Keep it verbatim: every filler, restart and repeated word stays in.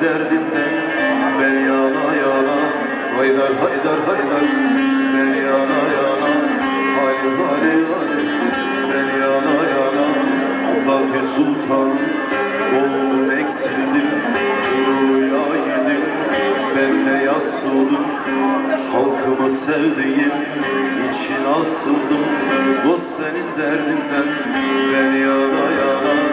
derdinden ben yana yana, haydar haydar haydar ben yana yana, hali hali hali ben yana yana. Fatih Sultan oldum eksildim, rüya yedim ben de yasıldım. Halkımı sevdiğim için asıldım. Dost senin derdinden ben yana yana.